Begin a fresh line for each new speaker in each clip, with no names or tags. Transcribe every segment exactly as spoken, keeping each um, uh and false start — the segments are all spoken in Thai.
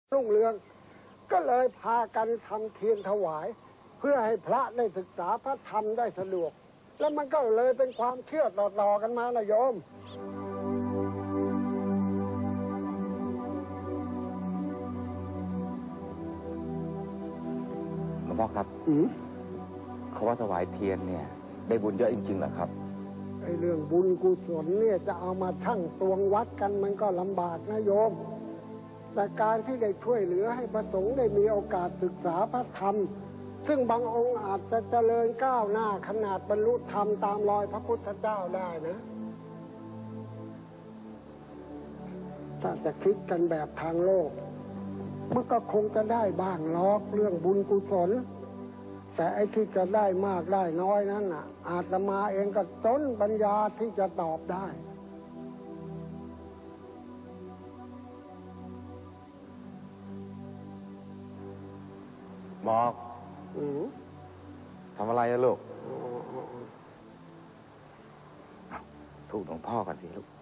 รุ่งเรืองก็เลยพากันทำเทียนถวายเพื่อให้พระได้ศึกษาพระธรรมได้สะดวกแล้วมันก็เลยเป็นความเชื่อต่อๆกันมานะโยม
หลวงพ่อครับเขาว่าถวายเทียนเนี่ยได้บุญเยอะจริงๆเหรอครับ
ไอ้เรื่องบุญกุศลเนี่ยจะเอามาชั่งตวงวัดกันมันก็ลำบากนะโยมแต่การที่ได้ช่วยเหลือให้พระสงฆ์ได้มีโอกาสศึกษาพระธรรมซึ่งบางองค์อาจจะเจริญก้าวหน้าขนาดบรรลุธรรมตามรอยพระพุทธเจ้าได้นะถ้าจะคิดกันแบบทางโลกมันก็คงจะได้บ้างล็อกเรื่องบุญกุศลแต่ไอ้ที่จะได้มากได้น้อยนั้นน่ะอาตมาเองก็จนปัญญาที่จะตอบได้
บอกทำอะไรอะลูกถูกหลวงพ่อกันสิลูก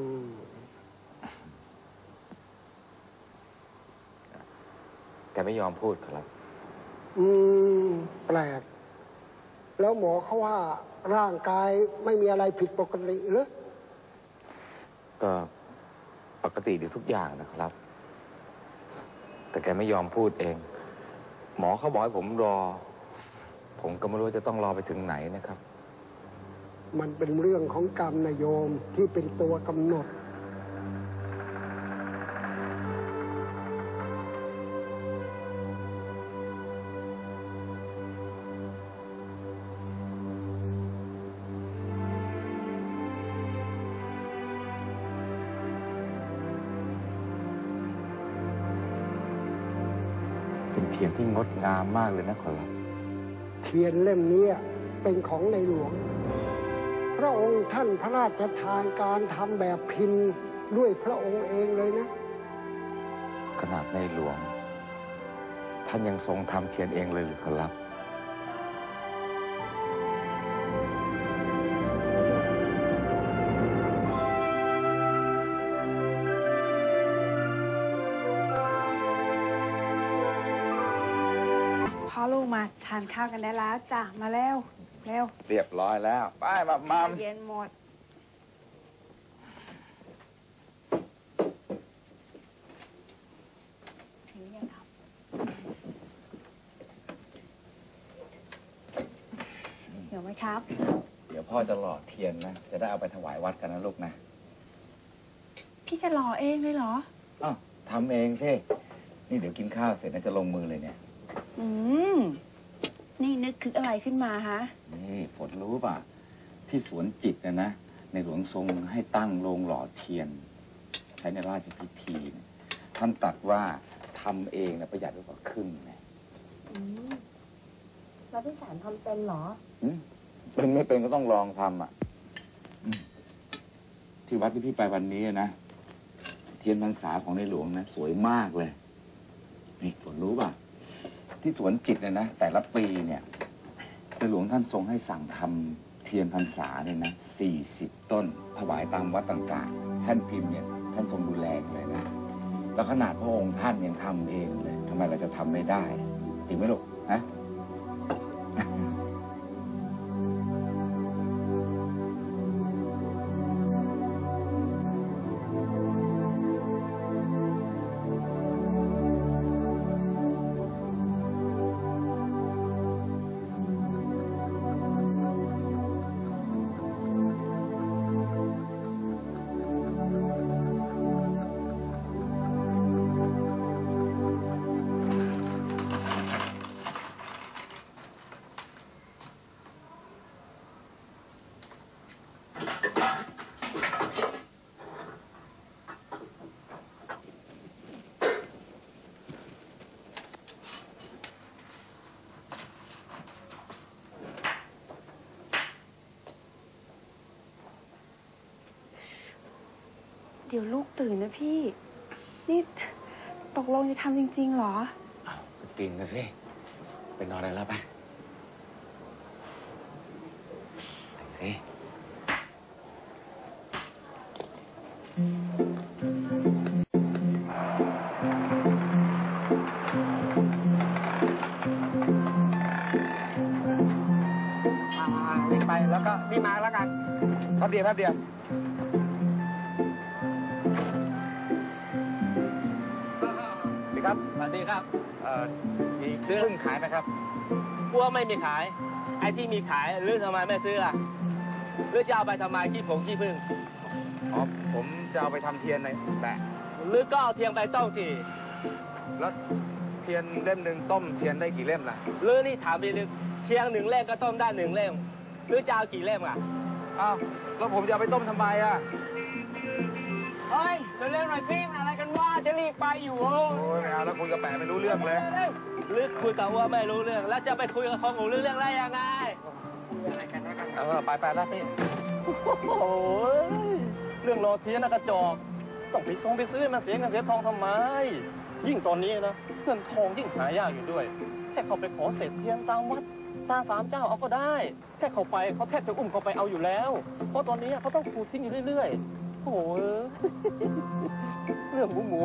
แกไม่ยอมพูดครับ
อืมแปลกแล้วหมอเขาว่าร่างกายไม่มีอะไรผิดปกติหรือ
ก็ปกติดีทุกอย่างนะครับแต่แกไม่ยอมพูดเองหมอเขาบอกให้ผมรอผมก็ไม่รู้จะต้องรอไปถึงไหนนะครับ
มันเป็นเรื่องของกรรมนะโยมที่เป็นตัวกำหนด
เทียนที่งดงามมากเลยนะขอรับ
เทียนเล่มนี้เป็นของในหลวงพระองค์ท่านพระราชทานการทำแบบพิมพ์ด้วยพระองค์เองเลยนะ
ขนาดในหลวงท่านยังทรงทำเทียนเองเลยหรือขอรับ
ลูกมาทานข้าวกันได้แล้วจ้ะมาแล้วเร็ว
เรียบร้อยแล้วไปมามา
เย็นหมดถึงยังครับเดี๋ยวไหมครับ
เดี๋ยวพ่อจะหล่อเทียนนะจะได้เอาไปถวายวัดกันนะลูกนะ
พี่จะหล่อเองเลยเหรอ
อ้าวทำเองสินี่เดี๋ยวกินข้าวเสร็จนะจะลงมือเลยเนี่ย
อืมนี่นึกคืออะไรขึ้นมาฮะ
นี่ฝนรู้ป่ะที่สวนจิตนะนะในหลวงทรงให้ตั้งโรงหล่อเทียนใช้ในราชพิธีท่านตรัสว่าทำเองนะประหยัดกว่าครึ่งไง
อืมแล้วพี่แสนทำเป็นเหรอ
อืมเป็นไม่เป็นก็ต้องลองทำอ่ะที่วัดที่พี่ไปวันนี้นะเทียนพรรษาของในหลวงนะสวยมากเลยนี่ฝนรู้ป่ะที่สวนจิตเนี่ยนะแต่ละปีเนี่ยในหลวงท่านทรงให้สั่งทำเทียนพรรษาเนี่ยนะสี่สิบต้นถวายตามวัดต่างๆท่านพิมพ์เนี่ยท่านทรงดูแลเลยนะแล้วขนาดพระองค์ท่านยังทำเองเลยทำไมเราจะทำไม่ได้จริงไหมลูกฮะ
เดี๋ยวลูกตื่นนะพี่นี่ตกลงจะทำจริงๆเหรอ
อ้าวจริงนะสิไปนอนได้แล้วไปไปสิดียวแป๊บเดียวพี่ครับ
สวัสดีครับ
เอ่อมีพึ่งขายไหมครับ
กลัวไม่มีขาย ไอ้ที่มีขายหรือทำไมไม่ซื้อล่ะหรือจะเอาไปทำไมขี้ผงขี้ผึ้ง
อ๋อ ผมจะเอาไปทำเทียนในแปะ
หรือก็เอาเทียมไปต้มสิ
แล้วเทียนเล่มหนึ่งต้มเทียนได้กี่เล่มล่ะ
หรือนี่ถามไปลึกเทียงหนึ่งเล่มก็ต้มได้หนึ่งเล่มหรือจะเอากี่เล่มอ่ะ
อ้าว แล้วผมจะเอาไปต้มทำไมอ่ะ
เฮ้ยเร็วๆหน่อยพี่อะไรกันว่าจะรีบไปอยู่
โอ้ยไม่เอาแล้วคุยกับแปะไม่รู้เรื่องเลย
หรือคุยกับว่าไม่รู้เรื่อง แล้วจะไปคุยกับของหนูเรื่องได้ยังไง
เออ ไปไปแล้วพี่
โอ้ยเรื่องรอเทียนนะกระจอกต้องไปซงไปซื้อมาเสียเงินเสียทองทำไม ยิ่งตอนนี้นะเงินทองยิ่งหายากอยู่ด้วยแค่เขาไปขอเศษเทียนตามวัดตามศาลเจ้าเอาก็ได้แค่เขาไปเขาแทบจะอุ้มเขาไปเอาอยู่แล้ว เพราะตอนนี้เขาต้องขูดทิ้งอยู่เรื่อยๆโอ้ยเรื่องหมูหมู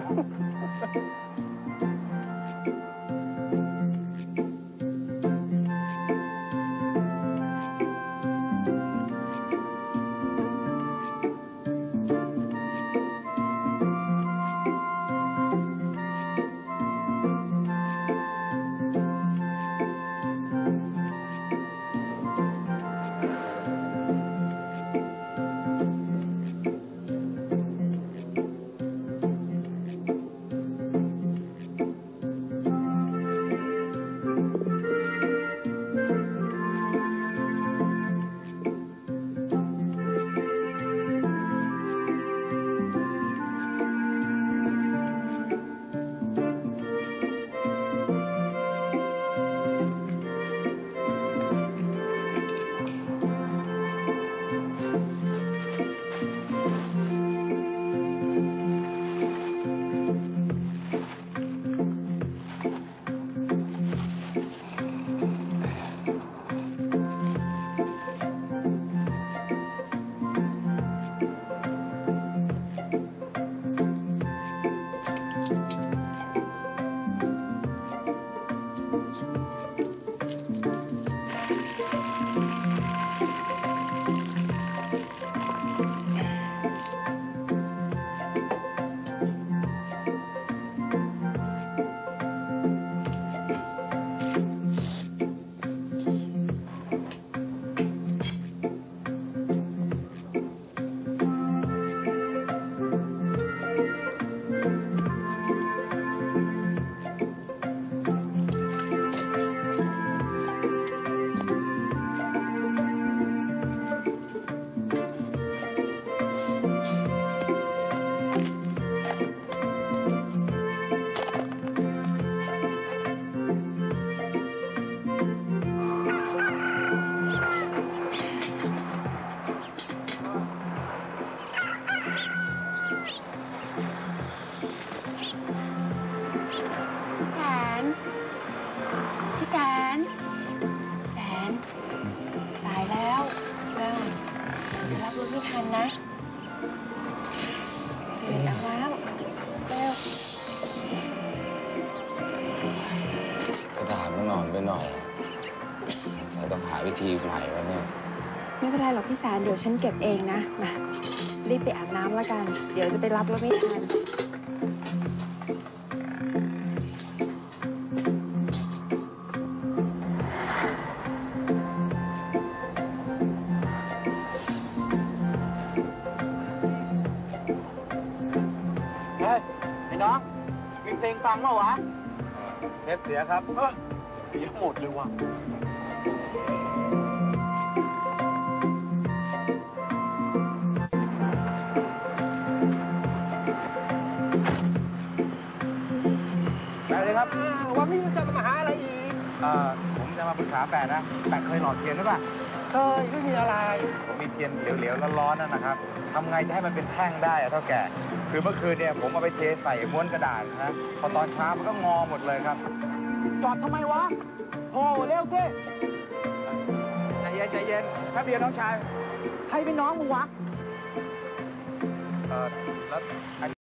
พี่แสน แสน สายแล้วเร็วรับรถไม่ทันนะเจริญอาบน้ำเร็ว
กระดาษมันอ่อนไปหน่อยสงสัยต้องหาวิธีใหม่แล้วเนี่ย
ไม่เป็นไรหรอกพี่แสน เดี๋ยวฉันเก็บเองนะ มา รีบไปอาบน้ำแล้วกัน เดี๋ยวจะไปรับรถไม่ทัน
เฮ้ยไอ้น้องมีเพลงฟังเปล่าวะ
เทปเสียครับ
เออเสียหมดเลยว่ะ
ไปเลยครับ
วันนี้มันจะมาหาอะไรอีก
เอ่อ ผมจะมาปรึกษาแปะนะ แปะเคยหลอดเทียนหรือเปล่า
เคยไม่มีอะไร
ผมมีเทียนเหลวๆร้อนๆนั่นนะครับทำไงจะให้มันเป็นแท่งได้อะเท่าแก่ คือเมื่อคืนเนี่ยผมเอาไปเทใส่ม้วนกระดาษนะ พอตอนเช้ามันก็งอหมดเลยครับ
จอดทำไมวะโอ้เร็วสิ
ใจเย็นใจเย็นแป๊บเดียวน้องชาย
ใครเป็นน้องมึงวะ
เออแล้ว